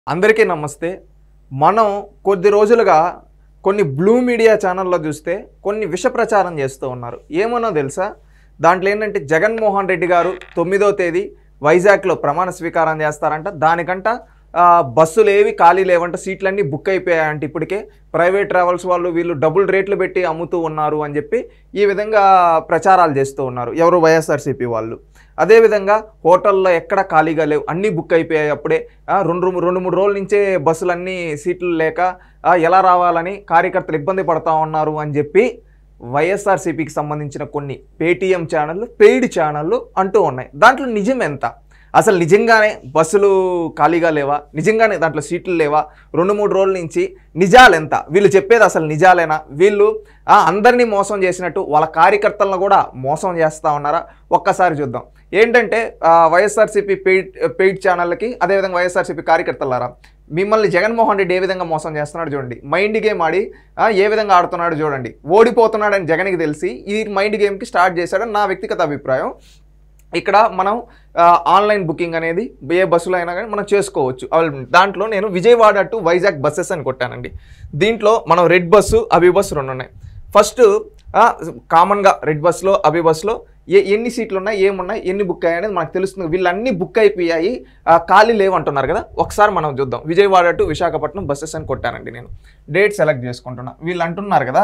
అందరికీ నమస్తే. మనం కొద్ది రోజులుగా కొన్ని బ్లూ మీడియా ఛానల్లో చూస్తే కొన్ని విష ప్రచారం చేస్తూ ఉన్నారు. ఏమనో తెలుసా? దాంట్లో ఏంటంటే జగన్మోహన్ రెడ్డి గారు 9వ తేదీ వైజాగ్లో ప్రమాణ స్వీకారం చేస్తారంట. దానికంట బస్సులు ఏవి ఖాళీ లేవంట, సీట్లన్నీ బుక్ అయిపోయాయంట. ఇప్పటికే ప్రైవేట్ ట్రావెల్స్ వాళ్ళు వీళ్ళు డబుల్ రేట్లు పెట్టి అమ్ముతూ ఉన్నారు అని చెప్పి ఈ విధంగా ప్రచారాలు చేస్తూ ఉన్నారు ఎవరు, వైఎస్ఆర్సీపీ వాళ్ళు. అదేవిధంగా హోటల్లో ఎక్కడ ఖాళీగా లేవు, అన్నీ బుక్ అయిపోయాయి. అప్పుడే రెండు మూడు రోజుల నుంచే బస్సులన్నీ సీట్లు లేక ఎలా రావాలని కార్యకర్తలు ఇబ్బంది పడుతూ ఉన్నారు అని చెప్పి వైఎస్ఆర్సీపీకి సంబంధించిన కొన్ని పేటీఎం ఛానళ్ళు, పెయిడ్ ఛానళ్ళు అంటూ ఉన్నాయి. దాంట్లో నిజం ఎంత? అసలు నిజంగానే బస్సులు ఖాళీగా లేవా? నిజంగానే దాంట్లో సీట్లు లేవా? 2-3 రోజుల నుంచి నిజాలు ఎంత? వీళ్ళు చెప్పేది అసలు నిజాలేనా? వీళ్ళు అందరినీ మోసం చేసినట్టు వాళ్ళ కార్యకర్తలను కూడా మోసం చేస్తూ ఉన్నారా? ఒక్కసారి చూద్దాం. ఏంటంటే వైఎస్ఆర్సీపీ పెయిడ్ ఛానళ్ళకి, అదేవిధంగా వైఎస్ఆర్సీపీ కార్యకర్తలారా, మిమ్మల్ని జగన్మోహన్ రెడ్డి ఏ విధంగా మోసం చేస్తున్నాడు చూడండి. మైండ్ గేమ్ ఆడి ఏ విధంగా ఆడుతున్నాడు చూడండి. ఓడిపోతున్నాడని జగన్కి తెలిసి ఈ మైండ్ గేమ్కి స్టార్ట్ చేశాడని నా వ్యక్తిగత అభిప్రాయం. ఇక్కడ మనం ఆన్లైన్ బుకింగ్ అనేది ఏ బస్సులో అయినా కానీ మనం చేసుకోవచ్చు. దాంట్లో నేను విజయవాడ టు వైజాగ్ బస్సెస్ అని కొట్టానండి. దీంట్లో మనం రెడ్ బస్సు, అభి బస్సు 2 ఉన్నాయి. ఫస్ట్ కామన్గా రెడ్ బస్సులో, అభి బస్సులో ఎన్ని సీట్లు ఉన్నాయి, ఏమున్నాయి, ఎన్ని బుక్ అయ్యాయి అనేది మనకు తెలుస్తుంది. వీళ్ళన్నీ బుక్ అయిపోయాయి, ఖాళీ లేవు అంటున్నారు కదా. ఒకసారి మనం చూద్దాం. విజయవాడ టు విశాఖపట్నం బస్సెస్ అని కొట్టానండి. నేను డేట్ సెలెక్ట్ చేసుకుంటున్నా. వీళ్ళు అంటున్నారు కదా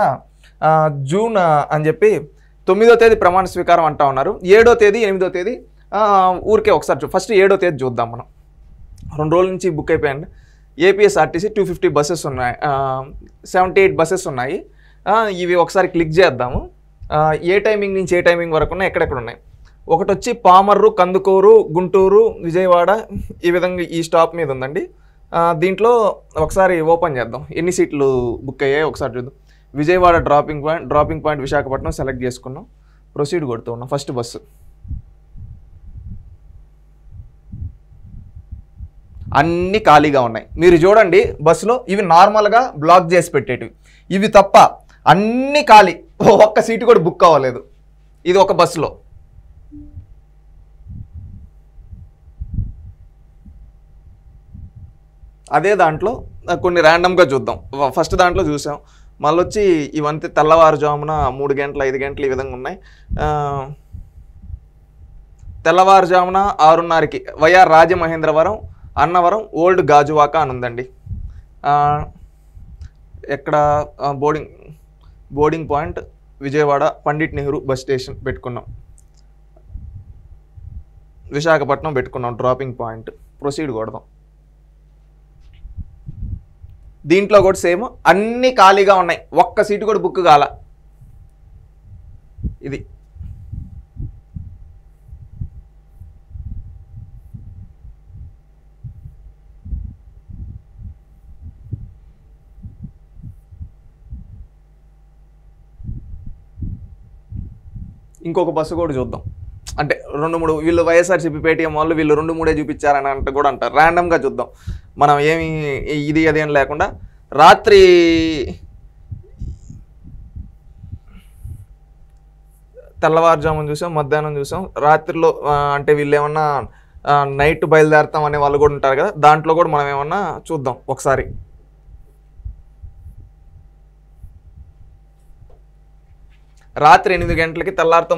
జూన్ అని చెప్పి 9వ తేదీ ప్రమాణ స్వీకారం అంటా ఉన్నారు. 7వ తేదీ, 8వ తేదీ ఊరికే ఒకసారి ఫస్ట్ 7వ తేదీ చూద్దాం. మనం 2 రోజుల నుంచి బుక్ అయిపోయాయండి. ఏపీఎస్ఆర్టీసీ 250 బస్సెస్ ఉన్నాయి, 78 బస్సెస్ ఉన్నాయి. ఇవి ఒకసారి క్లిక్ చేద్దాము. ఏ టైమింగ్ నుంచి ఏ టైమింగ్ వరకు ఉన్నాయి, ఎక్కడెక్కడ ఉన్నాయి. ఒకటి వచ్చి పామర్రు, కందుకూరు, గుంటూరు, విజయవాడ, ఈ విధంగా ఈ స్టాప్ మీద ఉందండి. దీంట్లో ఒకసారి ఓపెన్ చేద్దాం. ఎన్ని సీట్లు బుక్ అయ్యాయి ఒకసారి చూద్దాం. Vijayawada dropping point Visakhapatnam select చేసుకున్నాం. ప్రొసీడ్ కొడుతూ ఉన్నాం. ఫస్ట్ బస్సు అన్నీ ఖాళీగా ఉన్నాయి. మీరు చూడండి బస్సులో, ఇవి నార్మల్గా బ్లాక్ చేసి పెట్టేటివి. ఇవి తప్ప అన్నీ ఖాళీ, ఒక్క సీటు కూడా బుక్ అవ్వలేదు. ఇది ఒక బస్సులో. అదే దాంట్లో కొన్ని ర్యాండమ్గా చూద్దాం. ఫస్ట్ దాంట్లో చూసాం. మళ్ళీ వచ్చి ఇవంతా తెల్లవారుజామున 3 గంటలు 5 గంటలు ఈ విధంగా ఉన్నాయి. తెల్లవారుజామున 6:30కి వైఆర్ రాజమహేంద్రవరం, అన్నవరం, ఓల్డ్ గాజువాక అని ఉందండి. ఎక్కడ boarding point Vijayawada Pandit Nehru bus station పెట్టుకున్నాం. విశాఖపట్నం పెట్టుకున్నాం డ్రాపింగ్ పాయింట్. ప్రొసీడ్ కొడదాం. దీంట్లో కూడా సేమ్, అన్నీ ఖాళీగా ఉన్నాయి, ఒక్క సీటు కూడా బుక్ కాల. ఇది ఇంకొక బస్సు కూడా చూద్దాం. అంటే 2-3 వీళ్ళు వైఎస్ఆర్సీపీ పేటీఎం వాళ్ళు వీళ్ళు 2-3 చూపించారని అంటే కూడా అంటారు. ర్యాండమ్గా చూద్దాం. మనం ఏమి ఇది అదేం లేకుండా రాత్రి తెల్లవారుజామున చూసాం, మధ్యాహ్నం చూసాం, రాత్రిలో అంటే వీళ్ళు ఏమన్నా నైట్ బయలుదేరుతాం అనే వాళ్ళు కూడా ఉంటారు కదా. దాంట్లో కూడా మనం ఏమన్నా చూద్దాం ఒకసారి. రాత్రి 8 గంటలకి, తెల్లారితో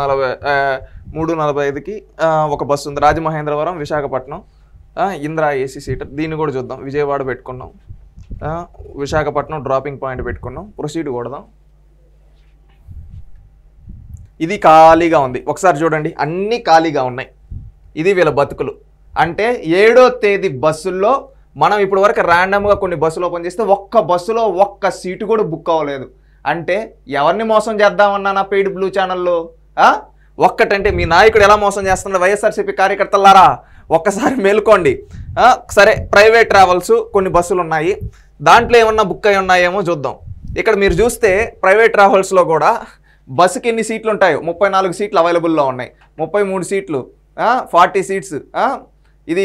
3:45కి ఒక బస్సు ఉంది. Rajamahendravaram Visakhapatnam, Indira AC seater. దీన్ని కూడా చూద్దాం. విజయవాడ పెట్టుకున్నాం, విశాఖపట్నం డ్రాపింగ్ పాయింట్ పెట్టుకున్నాం. ప్రొసీడ్ కొడదాం. ఇది ఖాళీగా ఉంది. ఒకసారి చూడండి, అన్నీ ఖాళీగా ఉన్నాయి. ఇది వీళ్ళ బతుకులు. అంటే 7వ తేదీ బస్సుల్లో మనం ఇప్పుడు వరకు ర్యాండమ్గా కొన్ని బస్సులు ఓపెన్ చేస్తే ఒక్క బస్సులో ఒక్క సీటు కూడా బుక్ అవ్వలేదు. అంటే ఎవరిని మోసం చేద్దామన్నా నా పెయిడ్ బ్లూ ఛానల్లో? ఒక్కటంటే మీ నాయకుడు ఎలా మోసం చేస్తున్నాడు? వైఎస్ఆర్సీపీ కార్యకర్తలారా ఒక్కసారి మేలుకోండి. సరే, ప్రైవేట్ ట్రావెల్స్ కొన్ని బస్సులు ఉన్నాయి, దాంట్లో ఏమన్నా బుక్ అయి ఉన్నాయేమో చూద్దాం. ఇక్కడ మీరు చూస్తే ప్రైవేట్ ట్రావెల్స్లో కూడా బస్సుకి ఎన్ని సీట్లు ఉంటాయో 34 సీట్లు అవైలబుల్లో ఉన్నాయి. 33 సీట్లు, 40 సీట్స్. ఇది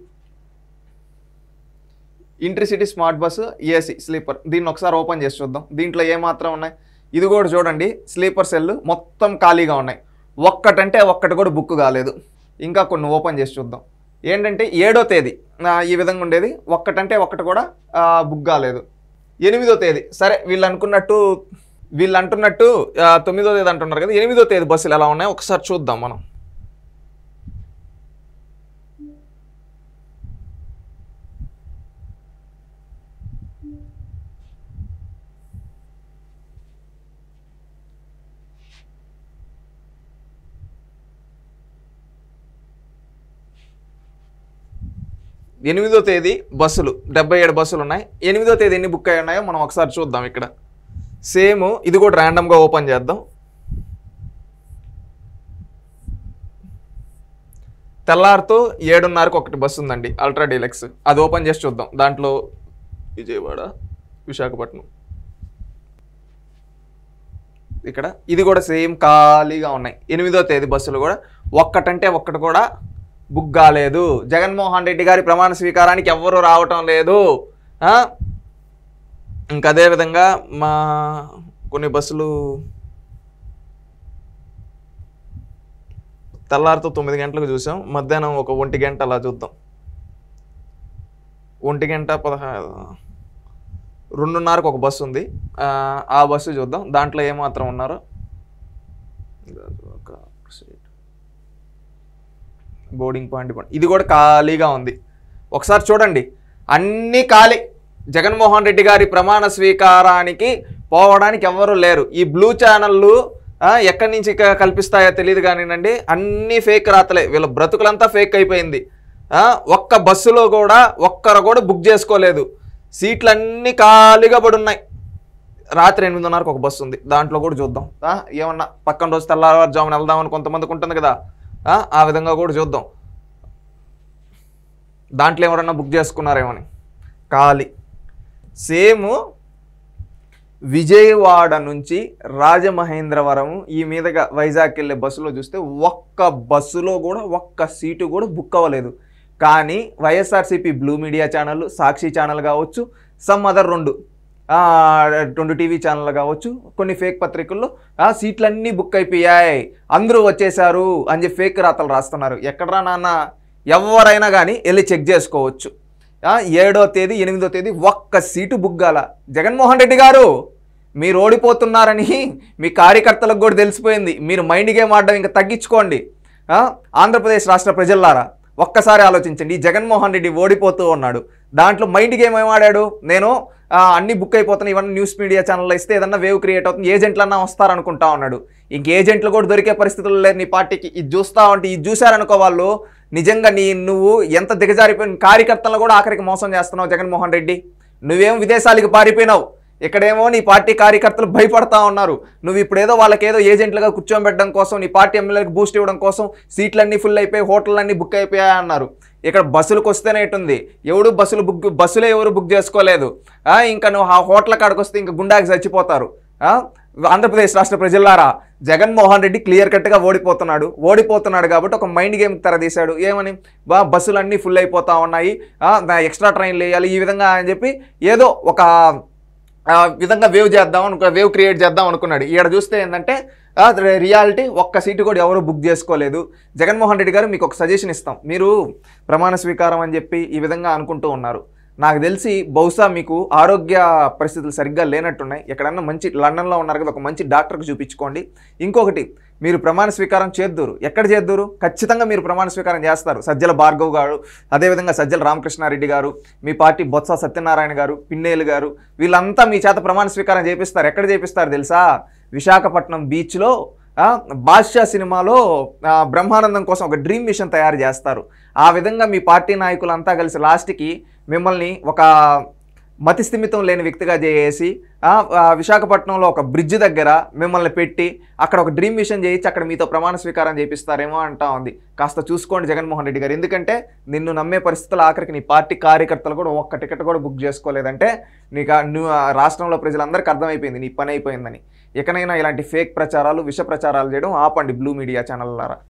intercity smart bus, AC sleeper. దీన్ని ఒకసారి ఓపెన్ చేసి చూద్దాం. దీంట్లో ఏమాత్రం ఉన్నాయి. ఇది కూడా చూడండి, స్లీపర్ సెల్ మొత్తం ఖాళీగా ఉన్నాయి. ఒక్కటంటే ఒక్కటి కూడా బుక్ కాలేదు. ఇంకా కొన్ని ఓపెన్ చేసి చూద్దాం. ఏంటంటే 7వ తేదీ ఈ విధంగా ఉండేది. ఒక్కటంటే ఒక్కటి కూడా బుక్ కాలేదు. 8వ తేదీ సరే వీళ్ళు అంటున్నట్టు 9వ తేదీ అంటున్నారు కదా, 8వ తేదీ బస్సులు ఎలా ఉన్నాయో ఒకసారి చూద్దాం మనం. ఎనిమిదో తేదీ బస్సులు 77 బస్సులు ఉన్నాయి. 8వ తేదీ ఎన్ని బుక్ అయి ఉన్నాయో మనం ఒకసారి చూద్దాం. ఇక్కడ సేమ్ ఇది కూడా ర్యాండమ్గా ఓపెన్ చేద్దాం. తెల్లారితో 7:30కి ఒకటి బస్సు ఉందండి, అల్ట్రా డీలక్స్. అది ఓపెన్ చేసి చూద్దాం. దాంట్లో విజయవాడ, విశాఖపట్నం, ఇక్కడ ఇది కూడా సేమ్ ఖాళీగా ఉన్నాయి. 8వ తేదీ బస్సులు కూడా ఒక్కటంటే ఒక్కటి కూడా బుక్ కాలేదు. జగన్మోహన్ రెడ్డి గారి ప్రమాణ స్వీకారానికి ఎవ్వరూ రావటం లేదు. ఇంకా అదేవిధంగా మా కొన్ని బస్సులు తెల్లారితో 9 గంటలకు చూసాం, మధ్యాహ్నం ఒక 1 గంట అలా చూద్దాం. 1 గంట 2:30కి ఒక బస్సు ఉంది, ఆ బస్సు చూద్దాం. దాంట్లో ఏమాత్రం ఉన్నారో బోర్డింగ్ పాయింట్ ఇది కూడా ఖాళీగా ఉంది. ఒకసారి చూడండి, అన్నీ ఖాళీ. జగన్మోహన్ రెడ్డి గారి ప్రమాణ స్వీకారానికి పోవడానికి ఎవ్వరూ లేరు. ఈ బ్లూ ఛానళ్ళు ఎక్కడి నుంచి కల్పిస్తాయో తెలియదు కానివ్వండి, అన్నీ ఫేక్ రాతలే. వీళ్ళ బ్రతుకులంతా ఫేక్ అయిపోయింది. ఒక్క బస్సులో కూడా ఒక్కరు కూడా బుక్ చేసుకోలేదు. సీట్లు అన్నీ ఖాళీగా పడి ఉన్నాయి. రాత్రి 8:30కి ఒక బస్సు ఉంది, దాంట్లో కూడా చూద్దాం. ఏమన్నా పక్కన రోజు తెల్లవారుజామున వెళ్దామని కొంతమందికి ఉంటుంది కదా, ఆ విధంగా కూడా చూద్దాం. దాంట్లో ఎవరన్నా బుక్ చేసుకున్నారేమని. ఖాళీ. సేమ్ విజయవాడ నుంచి రాజమహేంద్రవరం ఈ మీదుగా వైజాగ్ వెళ్ళే బస్సులో చూస్తే ఒక్క బస్సులో కూడా ఒక్క సీటు కూడా బుక్ అవ్వలేదు. కానీ వైఎస్ఆర్సీపీ బ్లూ మీడియా ఛానళ్ళు, సాక్షి ఛానల్ కావచ్చు, సమ్ అదర్ 2 టీవీ ఛానళ్ళు కావచ్చు, కొన్ని ఫేక్ పత్రికల్లో సీట్లన్నీ బుక్ అయిపోయాయి, అందరూ వచ్చేసారు అని చెప్పి ఫేక్ రాతలు రాస్తున్నారు. ఎక్కడరా నాన్న, ఎవరైనా కానీ వెళ్ళి చెక్ చేసుకోవచ్చు. 7వ తేదీ 8వ తేదీ ఒక్క సీటు బుక్ కాల. జగన్మోహన్ రెడ్డి గారు మీరు ఓడిపోతున్నారని మీ కార్యకర్తలకు కూడా తెలిసిపోయింది. మీరు మైండ్ గేమ్ ఆడడం ఇంకా తగ్గించుకోండి. ఆంధ్రప్రదేశ్ రాష్ట్ర ప్రజల్లారా ఒక్కసారి ఆలోచించండి. ఈ జగన్మోహన్ రెడ్డి ఓడిపోతూ ఉన్నాడు, దాంట్లో మైండ్ గేమ్ ఏమాడాడు. నేను అన్ని బుక్ అయిపోతున్నాయి, ఇవన్నీ న్యూస్ మీడియా ఛానల్లో ఇస్తే ఏదన్నా వేవ్ క్రియేట్ అవుతుంది, ఏజెంట్లన్నా వస్తారనుకుంటా ఉన్నాడు. ఇంక ఏజెంట్లు కూడా దొరికే పరిస్థితులు లేరు నీ పార్టీకి. ఇది చూస్తా ఉంటే, ఇది చూశారనుకో వాళ్ళు, నిజంగా నువ్వు ఎంత దిగజారిపోయిన కార్యకర్తలను కూడా ఆఖరికి మోసం చేస్తున్నావు జగన్మోహన్ రెడ్డి. నువ్వేం విదేశాలకు పారిపోయినావు, ఇక్కడేమో నీ పార్టీ కార్యకర్తలు భయపడతా ఉన్నారు. నువ్వు ఇప్పుడు ఏదో వాళ్ళకేదో ఏజెంట్లుగా కూర్చోబెట్టడం కోసం, నీ పార్టీ ఎమ్మెల్యేలకు బూస్ట్ ఇవ్వడం కోసం సీట్లన్నీ ఫుల్ అయిపోయి హోటళ్ళన్నీ బుక్ అయిపోయాయి అన్నారు. ఇక్కడ బస్సులకు వస్తేనే ఎటుంది, బస్సులే ఎవరు బుక్ చేసుకోలేదు. ఇంకా నువ్వు ఆ హోటల్ కాడికి వస్తే ఇంకా గుండాకి చచ్చిపోతారు. ఆంధ్రప్రదేశ్ రాష్ట్ర ప్రజలారా, జగన్మోహన్ రెడ్డి క్లియర్ కట్గా ఓడిపోతున్నాడు కాబట్టి ఒక మైండ్ గేమ్ తెరదీశాడు. ఏమని, బస్సులన్నీ ఫుల్ అయిపోతా ఉన్నాయి, ఎక్స్ట్రా ట్రైన్లు వేయాలి, ఈ విధంగా అని చెప్పి ఏదో ఒక విధంగా వేవ్ క్రియేట్ చేద్దాం అనుకున్నాడు. ఈడ చూస్తే ఏంటంటే రియాలిటీ ఒక్క సీటు కూడా ఎవరు బుక్ చేసుకోలేదు. జగన్మోహన్ రెడ్డి గారు మీకు ఒక సజెషన్ ఇస్తాం. మీరు ప్రమాణ స్వీకారం అని చెప్పి ఈ విధంగా అనుకుంటూ ఉన్నారు. నాకు తెలిసి బహుశా మీకు ఆరోగ్య పరిస్థితులు సరిగ్గా లేనట్టున్నాయి. ఎక్కడన్నా మంచి లండన్లో ఉన్నారు కదా, ఒక మంచి డాక్టర్కి చూపించుకోండి. ఇంకొకటి, మీరు ప్రమాణ స్వీకారం చేద్దూరు. ఎక్కడ చేద్దూరు? ఖచ్చితంగా మీరు ప్రమాణ స్వీకారం చేస్తారు. సజ్జల భార్గవ్ గారు, అదేవిధంగా సజ్జల రామకృష్ణారెడ్డి గారు, మీ పార్టీ బొత్స సత్యనారాయణ గారు, పిన్నేలు గారు, వీళ్ళంతా మీ చేత ప్రమాణ స్వీకారం చేపిస్తారు. ఎక్కడ చేపిస్తారు తెలుసా? విశాఖపట్నం బీచ్లో బాద్షా సినిమాలో బ్రహ్మానందం కోసం ఒక డ్రీమ్ మిషన్ తయారు చేస్తారు. ఆ విధంగా మీ పార్టీ నాయకులంతా కలిసి లాస్ట్కి మిమ్మల్ని ఒక మతిస్థిమితం లేని వ్యక్తిగా చేసి విశాఖపట్నంలో ఒక బ్రిడ్జ్ దగ్గర మిమ్మల్ని పెట్టి అక్కడ ఒక డ్రీమ్ మిషన్ చేయించి అక్కడ మీతో ప్రమాణ స్వీకారం చేపిస్తారేమో అంటా ఉంది. కాస్త చూసుకోండి జగన్మోహన్ రెడ్డి గారు. ఎందుకంటే నిన్ను నమ్మే పరిస్థితులు ఆఖరికి నీ పార్టీ కార్యకర్తలు కూడా ఒక్క టికెట్ కూడా బుక్ చేసుకోలేదంటే నువ్వు రాష్ట్రంలో ప్రజలందరికీ అర్థమైపోయింది నీ పని అయిపోయిందని. ఎక్కడైనా ఇలాంటి ఫేక్ ప్రచారాలు, విష ప్రచారాలు చేయడం ఆపండి బ్లూ మీడియా ఛానళ్ళారా.